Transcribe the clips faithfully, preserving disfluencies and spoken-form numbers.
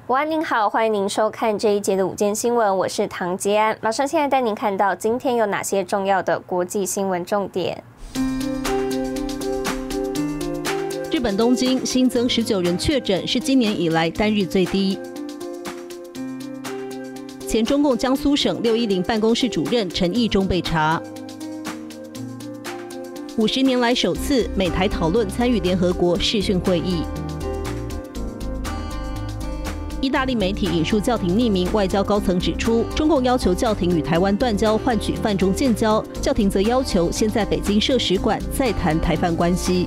午安您好，欢迎您收看这一节的午间新闻，我是唐杰安，马上现在带您看到今天有哪些重要的国际新闻重点。 日本东京新增十九人确诊，是今年以来单日最低。前中共江苏省六一零办公室主任陈义中被查。五十年来首次，美台讨论参与联合国视讯会议。意大利媒体引述教廷匿名外交高层指出，中共要求教廷与台湾断交，换取泛中建交；教廷则要求先在北京设使馆，再谈台泛关系。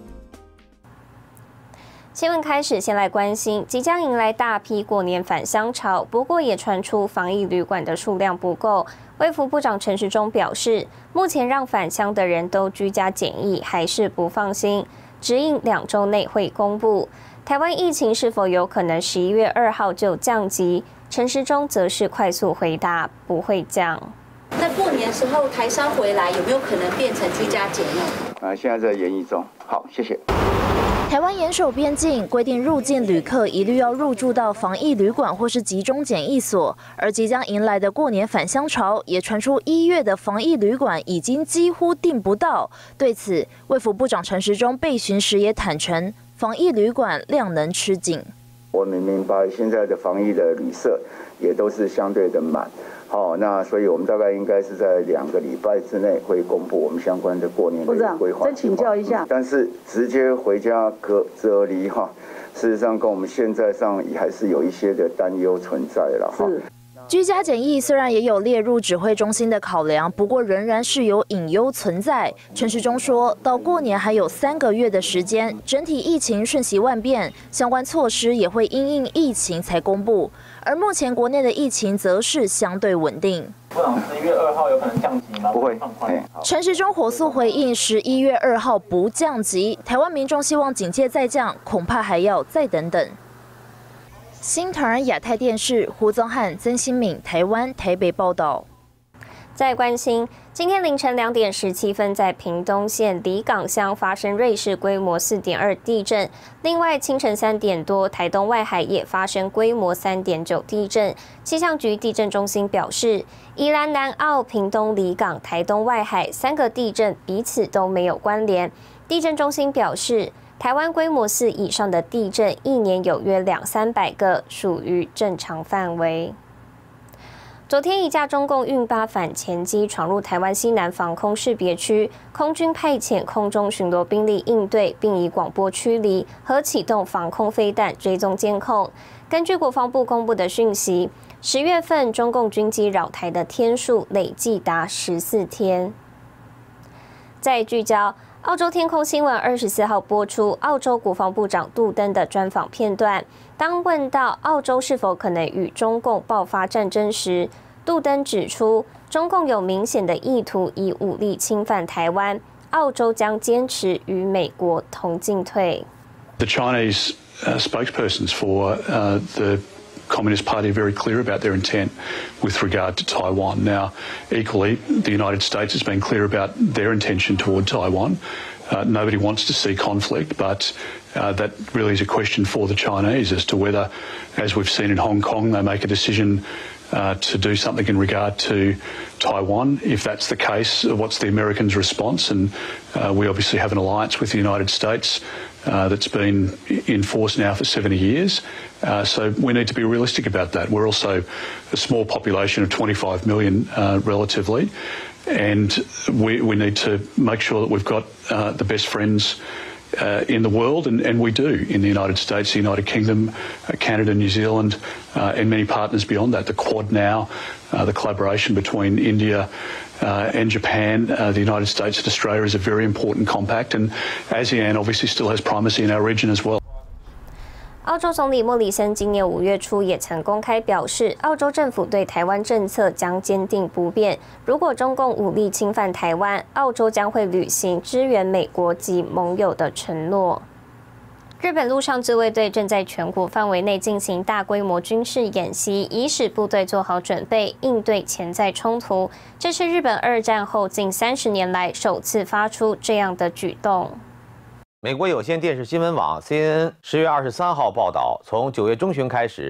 新闻开始，先来关心即将迎来大批过年返乡潮，不过也传出防疫旅馆的数量不够。卫福部长陈时中表示，目前让返乡的人都居家检疫，还是不放心，指引两周内会公布。台湾疫情是否有可能十一月二号就降级？陈时中则是快速回答，不会降。 那过年时候台商回来有没有可能变成居家检疫？ 啊，现在在研议中。好，谢谢。 台湾严守边境，规定入境旅客一律要入住到防疫旅馆或是集中检疫所。而即将迎来的过年返乡潮，也传出一月的防疫旅馆已经几乎订不到。对此，卫福部长陈时中备询时也坦诚，防疫旅馆量能吃紧。 我们明白现在的防疫的旅社也都是相对的满。好，那所以我们大概应该是在两个礼拜之内会公布我们相关的过年的规划。 再请教一下， 但是直接回家隔隔离哈，事实上跟我们现在上也还是有一些的担忧存在了哈。 居家检疫虽然也有列入指挥中心的考量，不过仍然是有隐忧存在。陈时中说，到过年还有三个月的时间，整体疫情瞬息万变，相关措施也会因应疫情才公布。而目前国内的疫情则是相对稳定。 部长，十一月二号有可能降级吗？ 不会。 陈时中火速回应，十一月二号不降级。台湾民众希望警戒再降，恐怕还要再等等。新唐亚太电视胡宗翰、曾新敏，台湾台北报道。 在关心，今天凌晨两点十七分，在屏东县里港乡发生瑞士规模四点二地震。另外，清晨三点多，台东外海也发生规模三点九地震。气象局地震中心表示，宜兰南澳、屏东里港、台东外海三个地震彼此都没有关联。地震中心表示，台湾规模四以上的地震一年有约两三百个，属于正常范围。昨天，一架中共运八反潜机闯入台湾西南防空识别区，空军派遣空中巡逻兵力应对，并以广播驱离和启动防空飞弹追踪监控。根据国防部公布的讯息，十月份中共军机扰台的天数累计达十四天。在聚焦澳洲天空新闻二十四号播出澳洲国防部长杜登的专访片段。当问到澳洲是否可能与中共爆发战争时，杜登指出，中共有明显的意图以武力侵犯台湾，澳洲将坚持与美国同进退。 The Chinese uh, spokespersons for uh, the Communist Party are very clear about their intent with regard to Taiwan. Now, equally, the United States has been clear about their intention toward Taiwan. Uh, nobody wants to see conflict, but uh, that really is a question for the Chinese as to whether, as we've seen in Hong Kong, they make a decision uh, to do something in regard to Taiwan. If that's the case, what's the Americans' response? And uh, we obviously have an alliance with the United States uh, that's been in force now for seventy years. Uh, so we need to be realistic about that. We're also a small population of twenty-five million uh, relatively. And we, we need to make sure that we've got uh, the best friends uh, in the world, and, and we do in the United States, the United Kingdom, uh, Canada, New Zealand, uh, and many partners beyond that. The Quad now, uh, the collaboration between India uh, and Japan, uh, the United States and Australia is a very important compact, and ASEAN obviously still has primacy in our region as well. 澳洲总理莫里森今年五月初也曾公开表示，澳洲政府对台湾政策将坚定不变。如果中共武力侵犯台湾，澳洲将会履行支援美国及盟友的承诺。日本陆上自卫队正在全国范围内进行大规模军事演习，以使部队做好准备，应对潜在冲突。这是日本二战后近三十年来首次发出这样的举动。 美国有线电视新闻网 C N N 十月二十三号报道，从九月中旬开始，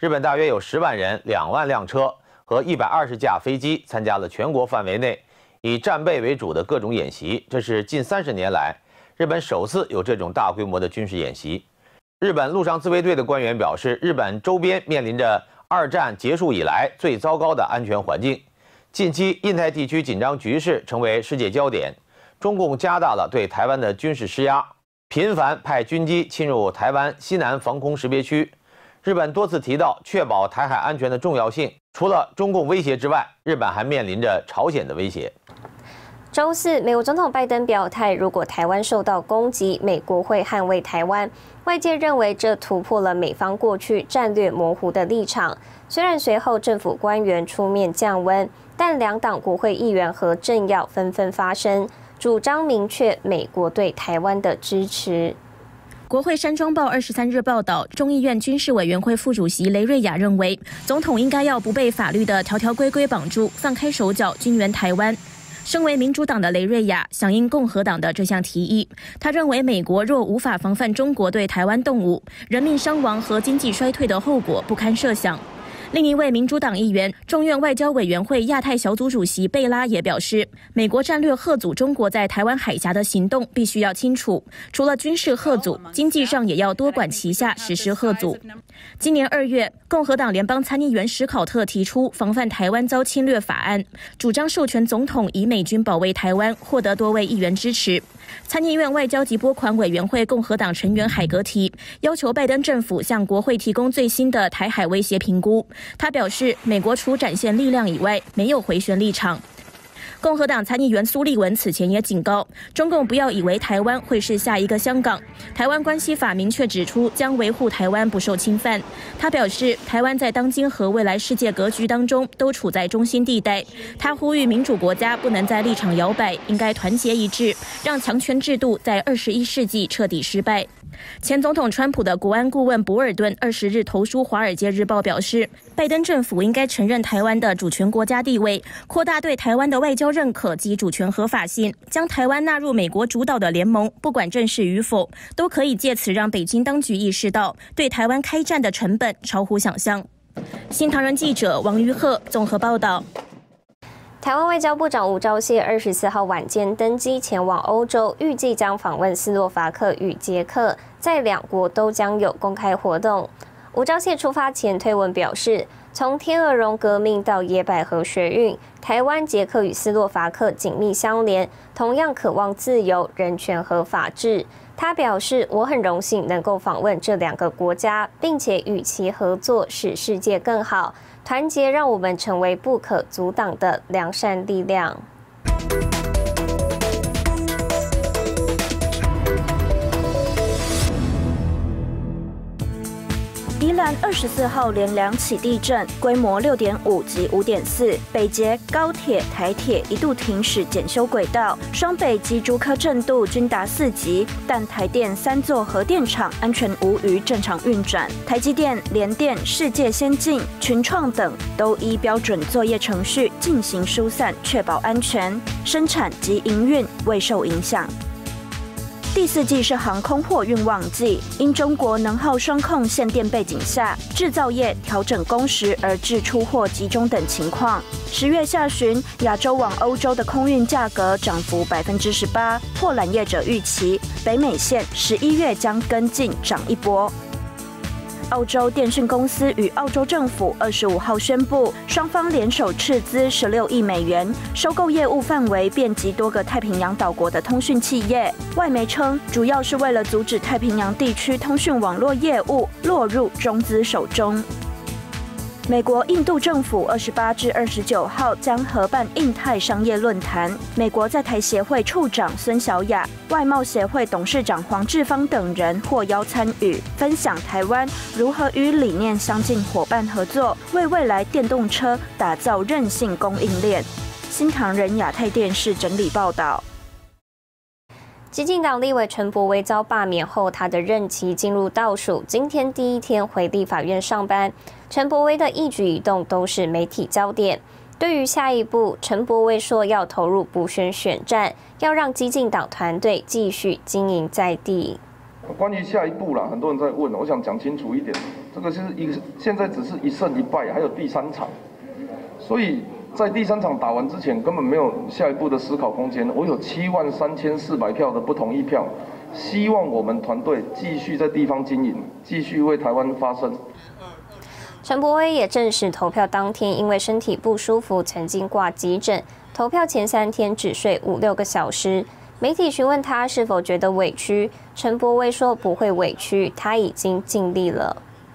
日本大约有十万人、两万辆车和一百二十架飞机参加了全国范围内以战备为主的各种演习，这是近三十年来日本首次有这种大规模的军事演习。日本陆上自卫队的官员表示，日本周边面临着二战结束以来最糟糕的安全环境。近期，印太地区紧张局势成为世界焦点，中共加大了对台湾的军事施压，频繁派军机侵入台湾西南防空识别区。日本多次提到确保台海安全的重要性。除了中共威胁之外，日本还面临着朝鲜的威胁。 周四，美国总统拜登表态，如果台湾受到攻击，美国会捍卫台湾。外界认为这突破了美方过去战略模糊的立场。虽然随后政府官员出面降温，但两党国会议员和政要纷纷发声，主张明确美国对台湾的支持。 国会山庄报二十三日报道，众议院军事委员会副主席雷瑞亚认为，总统应该要不被法律的条条规规绑住，放开手脚，军援台湾。身为民主党的雷瑞亚响应共和党的这项提议，他认为美国若无法防范中国对台湾动武，人命伤亡和经济衰退的后果不堪设想。另一位民主党议员、众院外交委员会亚太小组主席贝拉也表示，美国战略吓阻中国在台湾海峡的行动必须要清楚，除了军事吓阻，经济上也要多管齐下实施吓阻。今年二月，共和党联邦参议员史考特提出防范台湾遭侵略法案，主张授权总统以美军保卫台湾，获得多位议员支持。参议院外交及拨款委员会共和党成员海格提要求拜登政府向国会提供最新的台海威胁评估。他表示，美国除展现力量以外，没有回旋立场。共和党参议员苏利文此前也警告，中共不要以为台湾会是下一个香港。台湾关系法明确指出，将维护台湾不受侵犯。他表示，台湾在当今和未来世界格局当中都处在中心地带。他呼吁民主国家不能在立场摇摆，应该团结一致，让强权制度在二十一世纪彻底失败。前总统川普的国安顾问博尔顿二十日投书《华尔街日报》表示，拜登政府应该承认台湾的主权国家地位，扩大对台湾的外交认可及主权合法性，将台湾纳入美国主导的联盟，不管正式与否，都可以借此让北京当局意识到对台湾开战的成本超乎想象。新唐人记者王于鹤综合报道。 台湾外交部长吴钊燮二十四号晚间登机前往欧洲，预计将访问斯洛伐克与捷克，在两国都将有公开活动。吴钊燮出发前推文表示，从天鹅绒革命到野百合学运，台湾、捷克与斯洛伐克紧密相连，同样渴望自由、人权和法治。他表示，我很荣幸能够访问这两个国家，并且与其合作，使世界更好。团结让我们成为不可阻挡的良善力量。 宜兰二十四号连两起地震，规模六点五及五点四，北捷、高铁、台铁一度停驶检修轨道，双北及竹科震度均达四级，但台电三座核电厂安全无虞正常运转。台积电、联电、世界先进、群创等都依标准作业程序进行疏散，确保安全，生产及营运未受影响。第四季是航空货运旺季，因中国能耗双控限电背景下，制造业调整工时而致出货集中等情况。十月下旬，亚洲往欧洲的空运价格涨幅百分之十八，货揽业者预期北美线十一月将跟进涨一波。澳洲电讯公司与澳洲政府二十五号宣布，双方联手斥资十六亿美元，收购业务范围遍及多个太平洋岛国的通讯企业。外媒称，主要是为了阻止太平洋地区通讯网络业务落入中资手中。美国、印度政府二十八至二十九号将合办印太商业论坛，美国在台协会处长孙小雅、外贸协会董事长黄志芳等人获邀参与，分享台湾如何与理念相近伙伴合作，为未来电动车打造韧性供应链。新唐人亚太电视整理报道。 基进党立委陈柏惟遭罢免后，他的任期进入倒数，今天第一天回立法院上班。陈柏惟的一举一动都是媒体焦点。对于下一步，陈柏惟说要投入补选选战，要让基进党团队继续经营在地。 关于下一步啦，很多人在问，我想讲清楚一点。 这个是一个现在只是一胜一败，还有第三场，所以在第三场打完之前根本没有下一步的思考空间。我有七万三千四百票的不同意票，希望我们团队继续在地方经营，继续为台湾发声。 陈柏惟也证实，投票当天因为身体不舒服，曾经挂急诊。投票前三天只睡五六个小时。媒体询问他是否觉得委屈，陈柏惟说不会委屈，他已经尽力了。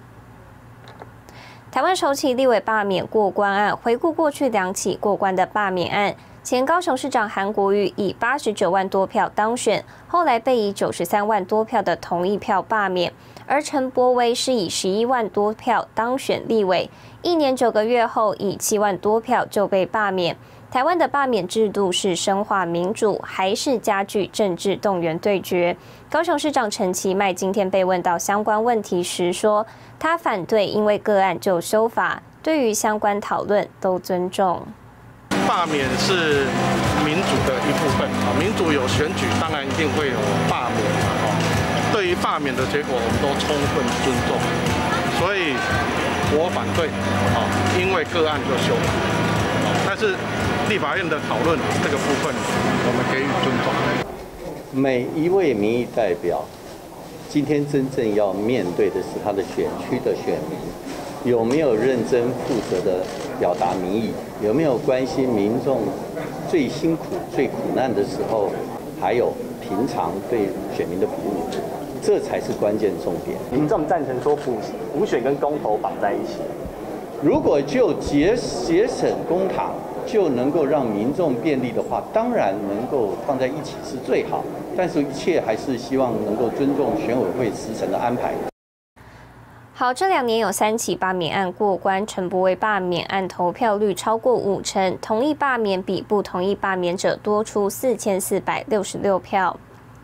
台湾首起立委罢免过关案，回顾过去两起过关的罢免案，前高雄市长韩国瑜以八十九万多票当选，后来被以九十三万多票的同意票罢免。而陈柏惟是以十一万多票当选立委，一年九个月后以七万多票就被罢免。台湾的罢免制度是深化民主，还是加剧政治动员对决？高雄市长陈其迈今天被问到相关问题时说，他反对因为个案就修法，对于相关讨论都尊重。 罢免是民主的一部分啊，民主有选举，当然一定会有罢免啊。对于罢免的结果，我们都充分尊重，所以我反对啊，因为个案就修法。但是立法院的讨论这个部分，我们给予尊重。 每一位民意代表，今天真正要面对的是他的选区的选民，有没有认真负责的表达民意，有没有关心民众最辛苦、最苦难的时候，还有平常对选民的服务，这才是关键重点。 民众赞成说补补选跟公投绑在一起。 如果就节节省公帑就能够让民众便利的话，当然能够放在一起是最好。但是，一切还是希望能够尊重选委会时程的安排。 好，这两年有三起罢免案过关，陈柏惟罢免案投票率超过五成，同意罢免比不同意罢免者多出四千四百六十六票。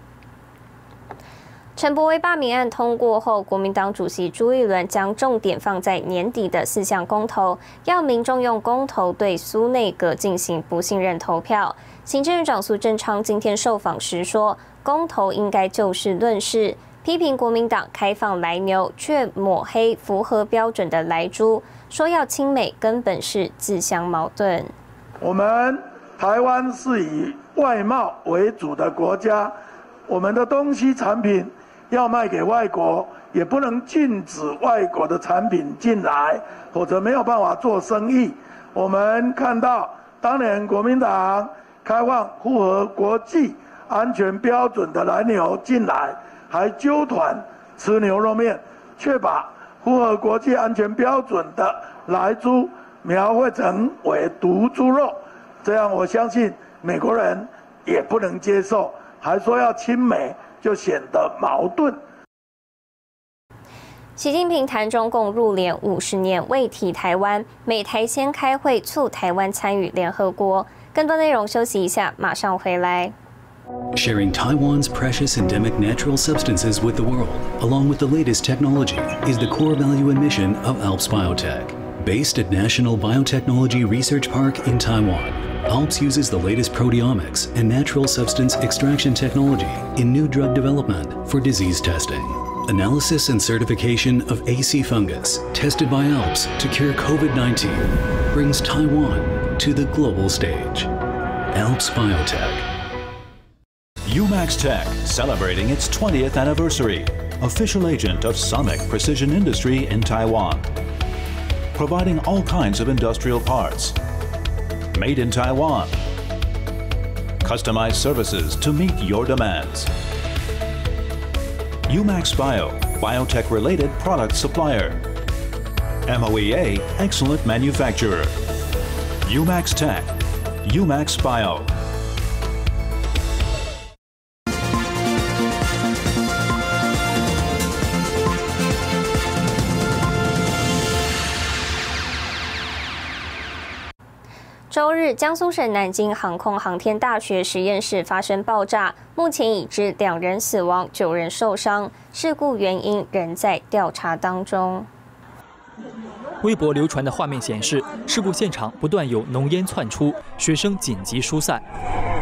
陈柏惟罢免案通过后，国民党主席朱立伦将重点放在年底的四项公投，要民众用公投对苏内阁进行不信任投票。行政院长苏贞昌今天受访时说，公投应该就事论事，批评国民党开放来牛，却抹黑符合标准的来猪，说要亲美根本是自相矛盾。 我们台湾是以外贸为主的国家，我们的东西产品要卖给外国，也不能禁止外国的产品进来，否则没有办法做生意。我们看到当年国民党开放符合国际安全标准的来牛进来，还揪团吃牛肉面，却把符合国际安全标准的来猪描绘成为毒猪肉，这样我相信美国人也不能接受，还说要亲美，就显得矛盾。 习近平谈中共入联五十年未提台湾，美台先开会促台湾参与联合国。更多内容休息一下，马上回来。 Sharing Taiwan's precious endemic natural substances with the world, along with the latest technology, is the core value and mission of ALPS Biotech. Based at National Biotechnology Research Park in Taiwan, ALPS uses the latest proteomics and natural substance extraction technology in new drug development for disease testing. Analysis and certification of A C fungus, tested by ALPS to cure COVID nineteen, brings Taiwan to the global stage. ALPS Biotech. UMAX Tech, celebrating its twentieth anniversary. Official agent of Sonic Precision Industry in Taiwan. Providing all kinds of industrial parts. Made in Taiwan. Customized services to meet your demands. UMAX Bio, biotech-related product supplier. M O E A, excellent manufacturer. UMAX Tech, UMAX Bio. 周日，江苏省南京航空航天大学实验室发生爆炸，目前已知两人死亡，九人受伤，事故原因仍在调查当中。 微博流传的画面显示，事故现场不断有浓烟窜出，学生紧急疏散。有零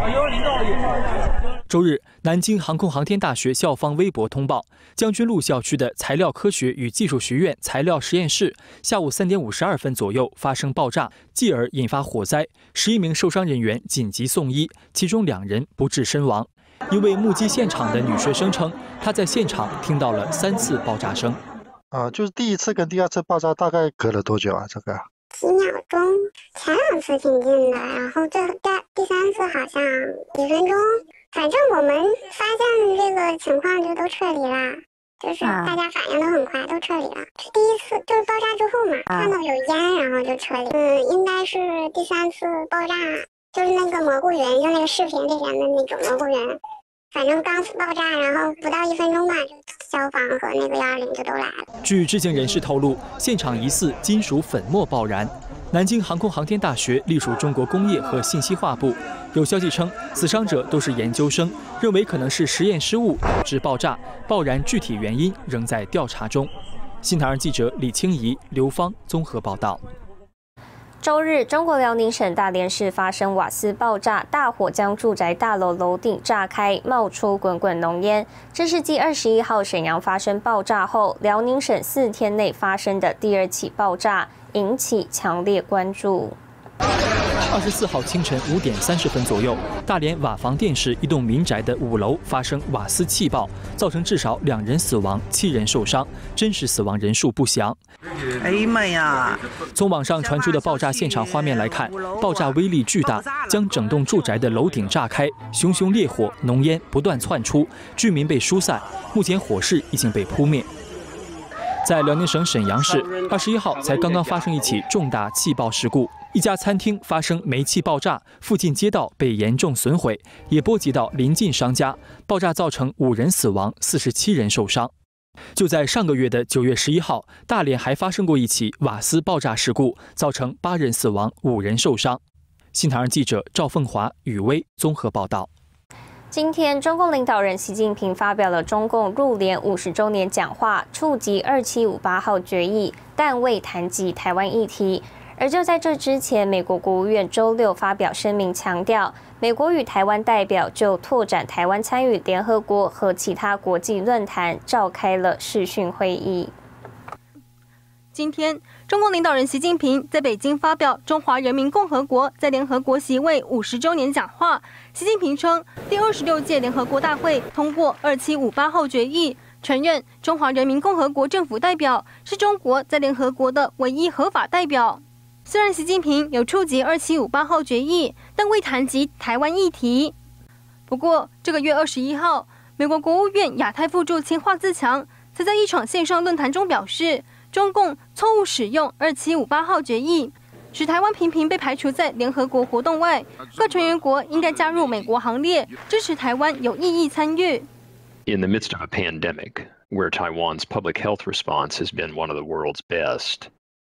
周日，南京航空航天大学校方微博通报，将军路校区的材料科学与技术学院材料实验室下午三点五十二分左右发生爆炸，继而引发火灾，十一名受伤人员紧急送医，其中两人不治身亡。一位目击现场的女学生称，她在现场听到了三次爆炸声。 啊，就是第一次跟第二次爆炸大概隔了多久啊？这个？ 几秒钟，前两次挺近的，然后这第第三次好像几分钟。反正我们发现这个情况就都撤离了，就是大家反应都很快，都撤离了。是第一次就是爆炸之后嘛，看到有烟，然后就撤离。嗯，应该是第三次爆炸，就是那个蘑菇云，就那个视频里边的那种蘑菇云。反正刚爆炸，然后不到一分钟吧，就消防和那个幺二零就都来了。 据知情人士透露，现场疑似金属粉末爆燃。南京航空航天大学隶属中国工业和信息化部。有消息称，死伤者都是研究生，认为可能是实验失误导致爆炸，爆燃具体原因仍在调查中。新唐人记者李清怡、刘芳综合报道。 周日，中国辽宁省大连市发生瓦斯爆炸，大火将住宅大楼楼顶炸开，冒出滚滚浓烟。这是继二十一号沈阳发生爆炸后，辽宁省四天内发生的第二起爆炸，引起强烈关注。 二十四号清晨五点三十分左右，大连瓦房店市一栋民宅的五楼发生瓦斯气爆，造成至少两人死亡、七人受伤，真实死亡人数不详。 哎呀妈呀！ 从网上传出的爆炸现场画面来看，爆炸威力巨大，将整栋住宅的楼顶炸开，熊熊烈火、浓烟不断窜出，居民被疏散，目前火势已经被扑灭。在辽宁省沈阳市，二十一号才刚刚发生一起重大气爆事故。一家餐厅发生煤气爆炸，附近街道被严重损毁，也波及到邻近商家。爆炸造成五人死亡，四十七人受伤。就在上个月的九月十一号，大连还发生过一起瓦斯爆炸事故，造成八人死亡，五人受伤。新唐人记者赵凤华、雨薇综合报道。 今天，中共领导人习近平发表了中共入联五十周年讲话，触及二七五八号决议，但未谈及台湾议题。而就在这之前，美国国务院周六发表声明，强调美国与台湾代表就拓展台湾参与联合国和其他国际论坛召开了视讯会议。 今天，中共领导人习近平在北京发表中华人民共和国在联合国席位五十周年讲话。习近平称，第二十六届联合国大会通过二七五八号决议，承认中华人民共和国政府代表是中国在联合国的唯一合法代表。虽然习近平有触及二七五八号决议，但未谈及台湾议题。不过，这个月二十一号，美国国务院亚太副助卿华自强则在一场线上论坛中表示，中共错误使用二七五八号决议，使台湾频频被排除在联合国活动外。各成员国应该加入美国行列，支持台湾有意义参与。 In the midst of a pandemic, where Taiwan's public health response has been one of the world's best,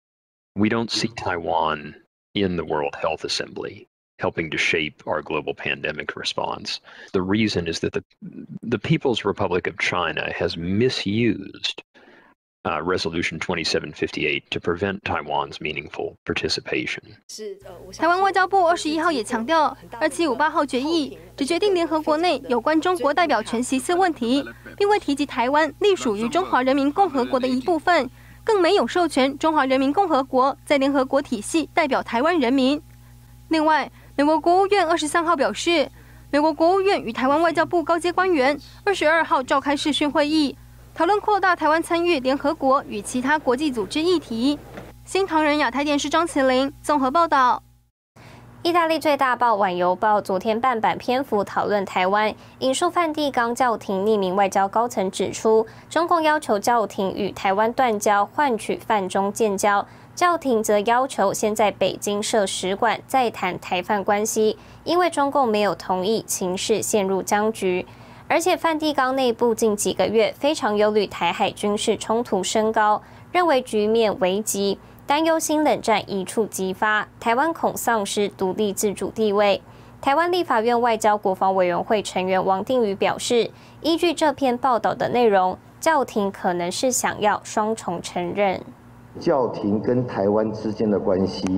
we don't see Taiwan in the World Health Assembly helping to shape our global pandemic response. The reason is that the, the People's Republic of China has misused uh, Resolution twenty-seven fifty-eight to prevent Taiwan's meaningful participation. 台湾外交部二十一号也强调，二七五八号决议只决定联合国内有关中国代表权席次问题，并未提及台湾隶属于中华人民共和国的一部分。更没有授权中华人民共和国在联合国体系代表台湾人民。另外，美国国务院二十三号表示，美国国务院与台湾外交部高阶官员二十二号召开视讯会议，讨论扩大台湾参与联合国与其他国际组织议题。新唐人亚太电视张麒麟综合报道。 意大利最大报《晚邮报》昨天半版篇幅讨论台湾，引述梵蒂冈教廷匿名外交高层指出，中共要求教廷与台湾断交，换取梵中建交。教廷则要求先在北京设使馆，再谈台梵关系，因为中共没有同意，情势陷入僵局。而且梵蒂冈内部近几个月非常忧虑台海军事冲突升高，认为局面危急。担忧新冷战一触即发，台湾恐丧失独立自主地位。台湾立法院外交国防委员会成员王定宇表示，依据这篇报道的内容，教廷可能是想要双重承认。 教廷跟台湾之间的关系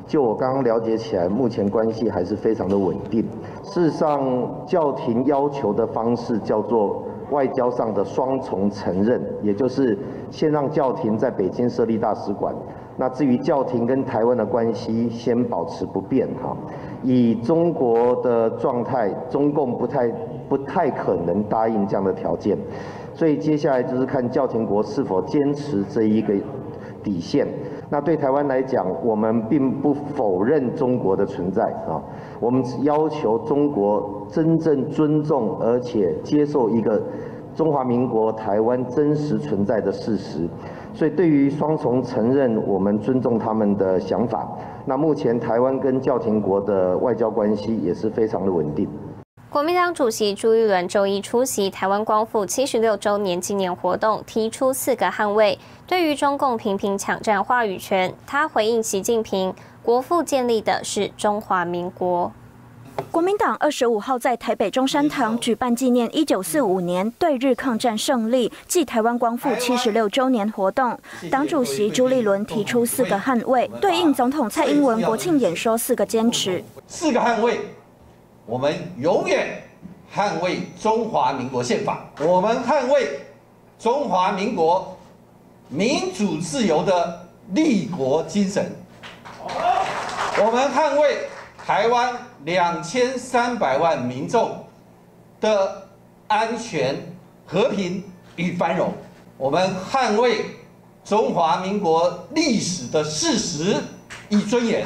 就我刚刚了解起来，目前关系还是非常的稳定。事实上，教廷要求的方式叫做外交上的双重承认，也就是先让教廷在北京设立大使馆。那至于教廷跟台湾的关系，先保持不变哈。以中国的状态，中共不太不太可能答应这样的条件，所以接下来就是看教廷国是否坚持这一个底线。那对台湾来讲，我们并不否认中国的存在啊，我们要求中国真正尊重而且接受一个中华民国台湾真实存在的事实。所以对于双重承认，我们尊重他们的想法。那目前台湾跟教廷国的外交关系也是非常的稳定。 国民党主席朱立伦周一出席台湾光复七十六周年纪念活动，提出四个捍卫。对于中共频频抢占话语权，他回应习近平：国父建立的是中华民国。 国民党二十五号在台北中山堂举办纪念一九四五年对日抗战胜利暨台湾光复七十六周年活动。党主席朱立伦提出四个捍卫，对应总统蔡英文国庆演说四个坚持。 四个捍卫，我们永远捍卫中华民国宪法，我们捍卫中华民国民主自由的立国精神，我们捍卫台湾两千三百万民众的安全、和平与繁荣，我们捍卫中华民国历史的事实与尊严。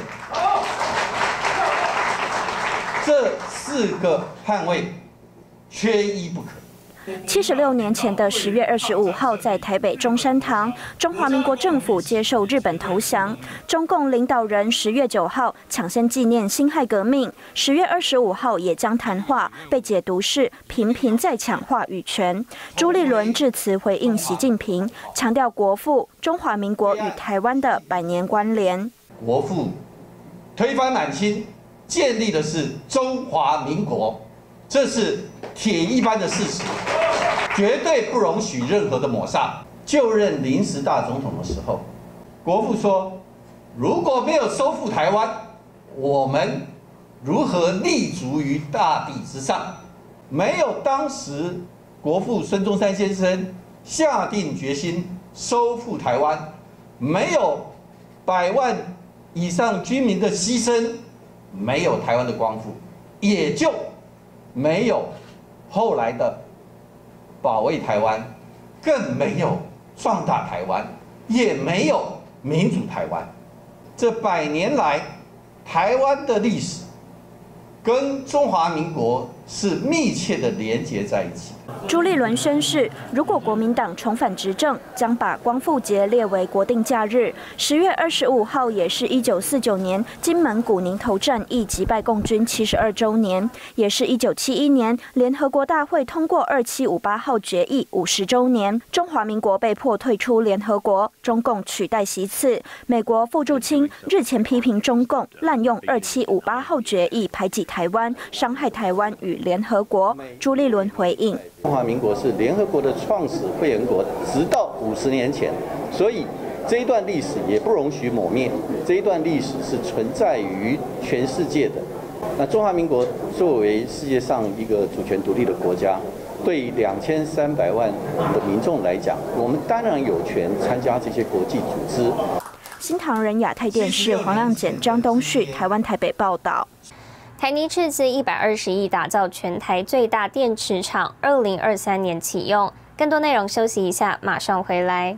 这四个捍卫缺一不可。 七十六年前的十月二十五号，在台北中山堂，中华民国政府接受日本投降。中共领导人十月九号抢先纪念辛亥革命，十月二十五号也将谈话被解读是频频在抢话语权。朱立伦致辞回应习近平，强调国父中华民国与台湾的百年关联。 国父推翻满清，建立的是中华民国，这是铁一般的事实，绝对不容许任何的抹煞。就任临时大总统的时候，国父说：“如果没有收复台湾，我们如何立足于大地之上？”没有当时国父孙中山先生下定决心收复台湾，没有百万以上军民的牺牲，没有台湾的光复，也就没有后来的保卫台湾，更没有壮大台湾，也没有民主台湾。这百年来，台湾的历史跟中华民国是密切的连结在一起。 朱立伦宣誓，如果国民党重返执政，将把光复节列为国定假日。十月二十五号也是一九四九年金门古宁头战役击败共军七十二周年，也是一九七一年联合国大会通过二七五八号决议五十周年。中华民国被迫退出联合国，中共取代席次。美国副驻青日前批评中共滥用二七五八号决议排挤台湾，伤害台湾与联合国。朱立伦回应。 中华民国是联合国的创始会员国，直到五十年前，所以这一段历史也不容许抹灭。这一段历史是存在于全世界的。那中华民国作为世界上一个主权独立的国家，对两千三百万的民众来讲，我们当然有权参加这些国际组织。 新唐人亚太电视黄亮简、张东旭，台湾台北报道。 台泥斥资一百二十亿打造全台最大电池厂，二零二三年启用。更多内容休息一下，马上回来。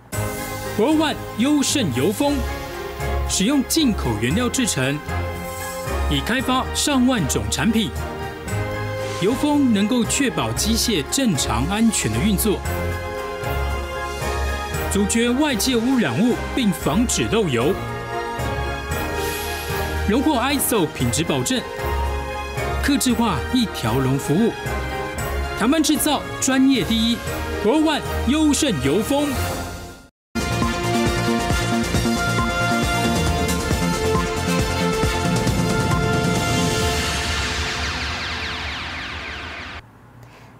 World One 优胜油封，使用进口原料制成，已开发上万种产品。油封能够确保机械正常安全的运作，阻绝外界污染物，并防止漏油。荣获 I S O 品质保证，客制化一条龙服务，台湾制造专业第一 ，World One 优胜油封。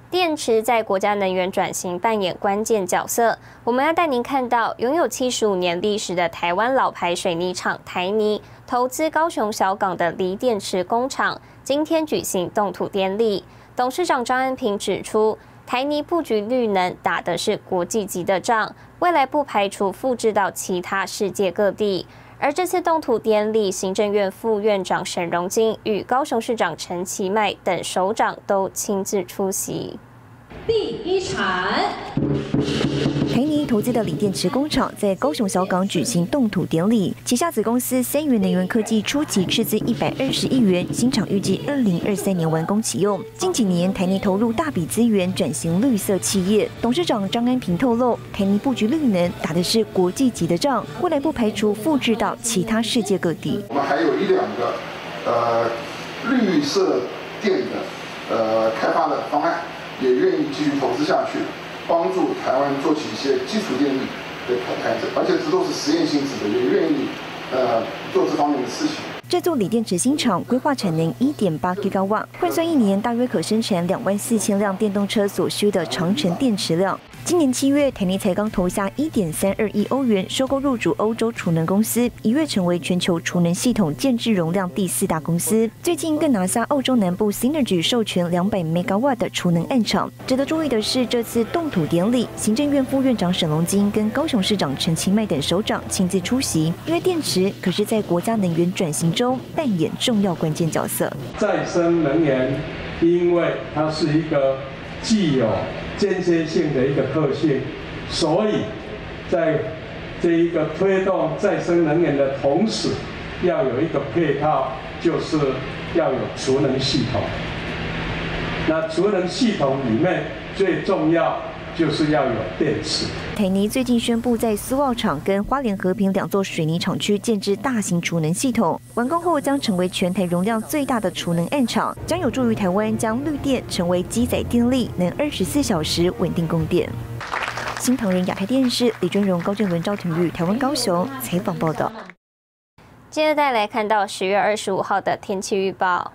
电池在国家能源转型扮演关键角色。我们要带您看到，拥有七十五年历史的台湾老牌水泥厂台泥投资高雄小港的锂电池工厂，今天举行动土典礼。董事长张安平指出，台泥布局绿能打的是国际级的仗，未来不排除复制到其他世界各地。而这次动土典礼，行政院副院长沈荣金与高雄市长陈其迈等首长都亲自出席。 第一产。 台泥投资的锂电池工厂在高雄小港举行动土典礼，旗下子公司三元能源科技初期斥资一百二十亿元，新厂预计二零二三年完工启用。近几年，台泥投入大笔资源转型绿色企业。董事长张安平透露，台泥布局绿能打的是国际级的仗，未来不排除复制到其他世界各地。 我们还有一两个呃绿色电的呃开发的方案，也愿意继续投资下去。帮助台湾做起一些基础电力的开展，而且这都是实验性质的，也愿意呃做这方面的事情。 这座锂电池新厂规划产能 一点八 吉瓦，换算一年大约可生产两万四千辆电动车所需的长程电池量。今年七月，台泥才刚投下 一点三二亿欧元收购入主欧洲储能公司，一跃成为全球储能系统建制容量第四大公司。最近更拿下澳洲南部 Synergy 授权两百 megawatt 的储能案场。值得注意的是，这次动土典礼，行政院副院长沈荣金跟高雄市长陈其迈等首长亲自出席，因为电池可是在国家能源转型中扮演重要关键角色。 再生能源，因为它是一个既有间接性的一个特性，所以在这一个推动再生能源的同时，要有一个配套，就是要有储能系统。那储能系统里面最重要就是要有电池。 台泥最近宣布在苏澳厂跟花莲和平两座水泥厂区建置大型储能系统，完工后将成为全台容量最大的储能案场，将有助于台湾将绿电成为基载电力，能二十四小时稳定供电。新唐人亚太电视李尊荣、高振伦、赵廷玉，台湾高雄采访报道。 接着带来看到十月二十五号的天气预报。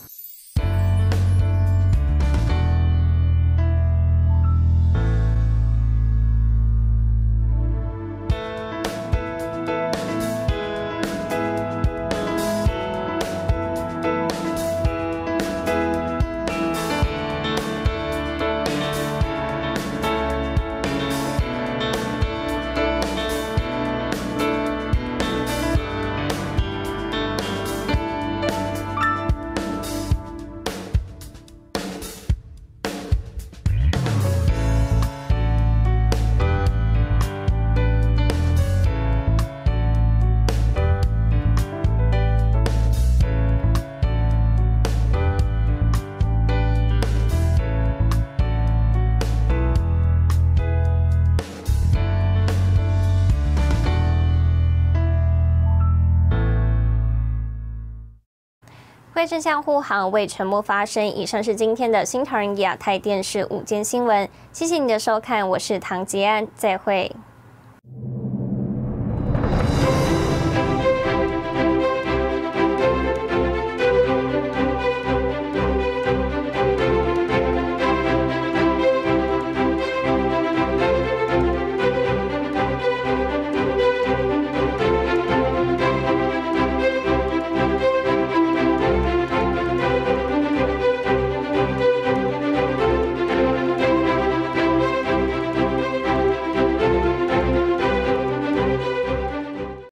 为真相护航，为沉默发声。以上是今天的新唐人亚太电视午间新闻，谢谢你的收看，我是唐吉安，再会。